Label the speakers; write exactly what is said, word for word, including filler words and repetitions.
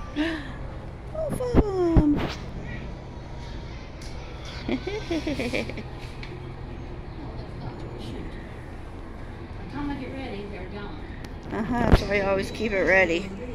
Speaker 1: Both of them.
Speaker 2: By the time I get ready, they're gone.
Speaker 1: Uh-huh, so I always keep it ready.